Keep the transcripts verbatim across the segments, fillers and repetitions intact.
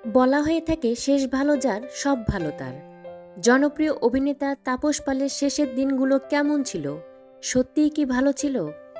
বলা হয়ে থাকে শেষ ভালো যার সব ভালো তার। জনপ্রিয় অভিনেতা তাপস পালের শেষের দিনগুলো কেমন ছিল? সত্যিই কি ভালো ছিল?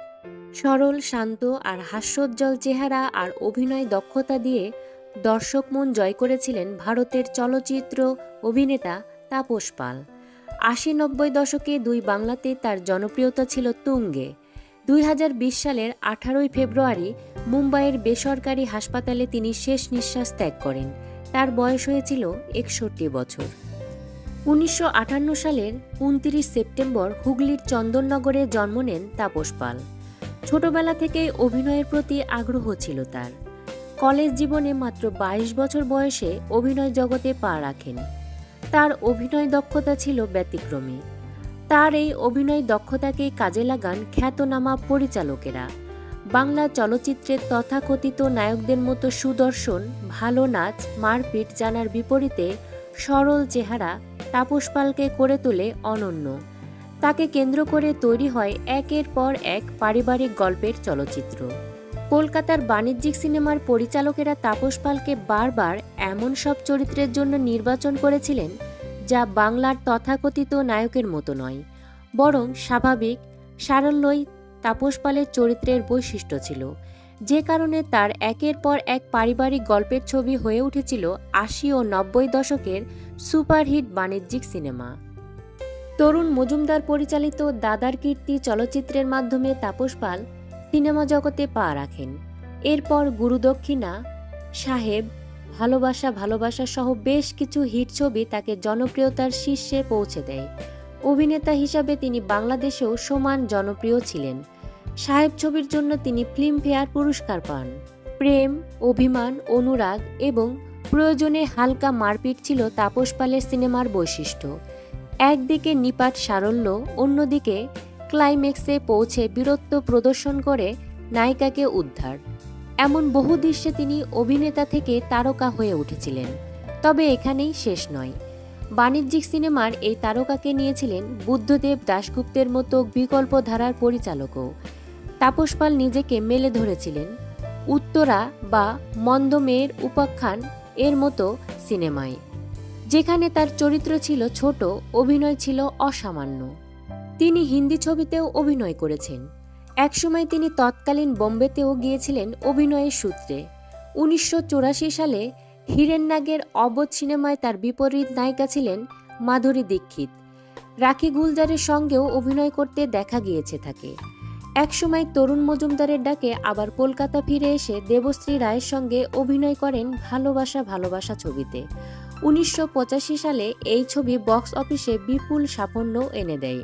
সরল, শান্ত আর হাস্যোজ্জ্বল চেহারা আর অভিনয় দক্ষতা দিয়ে দর্শক মন জয় করেছিলেন ভারতের চলচ্চিত্র অভিনেতা তাপস পাল। আশি নব্বই দশকে দুই বাংলাতে তার জনপ্রিয়তা ছিল তুঙ্গে। দুই হাজার বিশ সালের আঠারোই ফেব্রুয়ারি মুম্বাইয়ের বেসরকারি হাসপাতালে তিনি শেষ নিঃশ্বাস ত্যাগ করেন। তার বয়স হয়েছিল একষট্টি বছর। উনিশশো আটান্ন সালের উনত্রিশ সেপ্টেম্বর হুগলির চন্দননগরে জন্ম নেন তাপস পাল। ছোটবেলা থেকেই অভিনয়ের প্রতি আগ্রহ ছিল তার। কলেজ জীবনে মাত্র বাইশ বছর বয়সে অভিনয় জগতে পা রাখেন। তার অভিনয় দক্ষতা ছিল ব্যতিক্রমী। তার এই অভিনয় দক্ষতাকে কাজে লাগান খ্যাতনামা পরিচালকেরা। বাংলা চলচ্চিত্রের তথাকথিত নায়কদের মতো সুদর্শন, ভালো নাচ, মারপিট জানার বিপরীতে সরল চেহারা তাপস পালকে করে তোলে অনন্য। তাকে কেন্দ্র করে তৈরি হয় একের পর এক পারিবারিক গল্পের চলচ্চিত্র। কলকাতার বাণিজ্যিক সিনেমার পরিচালকেরা তাপস পালকে বারবার এমন সব চরিত্রের জন্য নির্বাচন করেছিলেন যা বাংলার তথাকথিত নায়কের মতো নয়, বরং স্বাভাবিক, সারল্যই তাপস পালের চরিত্রের বৈশিষ্ট্য ছিল, যে কারণে তার একের পর এক পারিবারিক গল্পের ছবি হয়ে উঠেছিল আশি ও নব্বই দশকের সুপারহিট বাণিজ্যিক সিনেমা। তরুণ মজুমদার পরিচালিত দাদার কীর্তি চলচ্চিত্রের মাধ্যমে তাপস পাল সিনেমা জগতে পা রাখেন। এরপর গুরুদক্ষিণা, সাহেব, ভালোবাসা ভালোবাসা সহ বেশ কিছু হিট ছবি তাকে জনপ্রিয়তার শীর্ষে পৌঁছে দেয়। অভিনেতা হিসাবে তিনি বাংলাদেশেও সমান জনপ্রিয় ছিলেন। সাহেব ছবির জন্য তিনি ফিল্মফেয়ার পুরস্কার পান। প্রেম, অভিমান, অনুরাগ এবং প্রয়োজনে হালকা মারপিট ছিল তাপস পালের সিনেমার বৈশিষ্ট্য। একদিকে নিপাট সারল্য, অন্যদিকে ক্লাইম্যাক্সে পৌঁছে বীরত্ব প্রদর্শন করে নায়িকাকে উদ্ধার। এমন বহু দৃশ্যে তিনি অভিনেতা থেকে তারকা হয়ে উঠেছিলেন। তবে এখানেই শেষ নয়। বাণিজ্যিক সিনেমার এই তারকাকে নিয়েছিলেন বুদ্ধদেব দাশগুপ্তের মতো বিকল্প ধারার পরিচালকও। তাপস পাল নিজেকে মেলে ধরেছিলেন উত্তরা বা মন্দ মেয়ের উপাখ্যান এর মতো সিনেমায়, যেখানে তার চরিত্র ছিল ছোট, অভিনয় ছিল অসামান্য। তিনি হিন্দি ছবিতেও অভিনয় করেছেন। একসময় তিনি তৎকালীন বোম্বেতেও গিয়েছিলেন অভিনয়ের সূত্রে। উনিশশো চুরাশি সালে হিরেন নাগের অবোধ সিনেমায় তার বিপরীত নায়িকা ছিলেন মাধুরী দীক্ষিত। রাখি গুলজারের সঙ্গেও অভিনয় করতে দেখা গিয়েছে তাকে। একসময় তরুণ মজুমদারের ডাকে আবার কলকাতা ফিরে এসে দেবশ্রী রায়ের সঙ্গে অভিনয় করেন ভালোবাসা ভালোবাসা ছবিতে। উনিশশো পঁচাশি সালে এই ছবি বক্স অফিসে বিপুল সাফল্য এনে দেয়।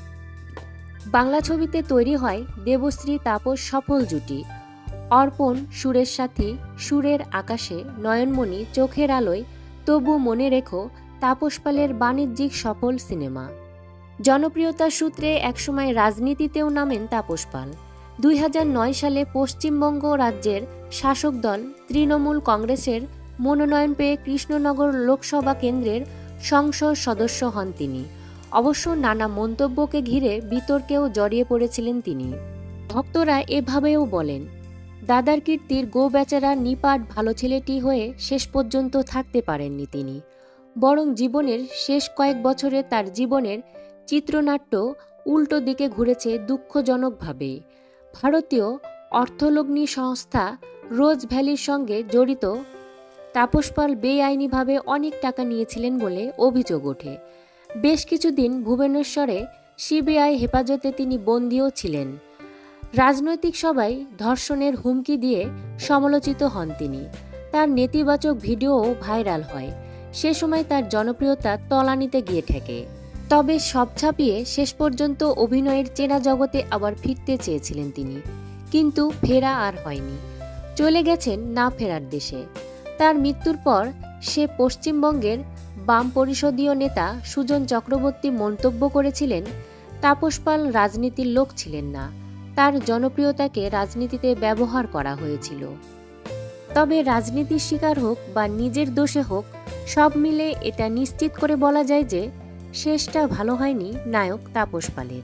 বাংলা ছবিতে তৈরি হয় দেবশ্রী তাপস সফল জুটি। অর্পণ, সুরের সাথী, সুরের আকাশে, নয়নমণি, চোখের আলোয়, তবু মনে রেখো তাপস পালের বাণিজ্যিক সফল সিনেমা। জনপ্রিয়তার সূত্রে একসময় রাজনীতিতেও নামেন তাপস পাল। দুই হাজার নয় সালে পশ্চিমবঙ্গ রাজ্যের শাসক দল তৃণমূল কংগ্রেসের মনোনয়ন পেয়ে কৃষ্ণনগর লোকসভা কেন্দ্রের সংসদ সদস্য হন তিনি। অবশ্য নানা মন্তব্যকে ঘিরে বিতর্কেও জড়িয়ে পড়েছিলেন তিনি। ভক্তরা এভাবেও বলেন, দাদার কীর্তির গো বেচারা নিপাট ভালো ছেলেটি হয়ে শেষ পর্যন্ত থাকতে পারেননি তিনি, বরং জীবনের শেষ কয়েক বছরে তার জীবনের চিত্রনাট্য উল্টো দিকে ঘুরেছে দুঃখজনকভাবে। ভারতীয় অর্থলগ্নি সংস্থা রোজ ভ্যালির সঙ্গে জড়িত তাপস পাল বেআইনিভাবে অনেক টাকা নিয়েছিলেন বলে অভিযোগ ওঠে। বেশ কিছুদিন ভুবনেশ্বরে সিবিআই হেফাজতে তিনি বন্দীও ছিলেন। রাজনৈতিক সভায় ধর্ষণের হুমকি দিয়ে সমালোচিত হন তিনি। তার নেতিবাচক ভিডিও ভাইরাল হয়। সে সময় তার জনপ্রিয়তা তলানিতে গিয়ে ঠেকে। তবে সব ছাপিয়ে শেষ পর্যন্ত অভিনয়ের চেনা জগতে আবার ফিরতে চেয়েছিলেন তিনি, কিন্তু ফেরা আর হয়নি। চলে গেছেন না ফেরার দেশে। তার মৃত্যুর পর সে পশ্চিমবঙ্গের বাম পরিষদীয় নেতা সুজন চক্রবর্তী মন্তব্য করেছিলেন, তাপস পাল রাজনীতির লোক ছিলেন না, তার জনপ্রিয়তাকে রাজনীতিতে ব্যবহার করা হয়েছিল। তবে রাজনীতির শিকার হোক বা নিজের দোষে হোক, সব মিলে এটা নিশ্চিত করে বলা যায় যে শেষটা ভালো হয়নি নায়ক তাপস পালের।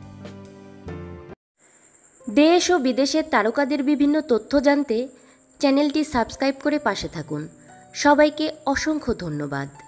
দেশ ও বিদেশের তারকাদের বিভিন্ন তথ্য জানতে চ্যানেলটি সাবস্ক্রাইব করে পাশে থাকুন। সবাইকে অসংখ্য ধন্যবাদ।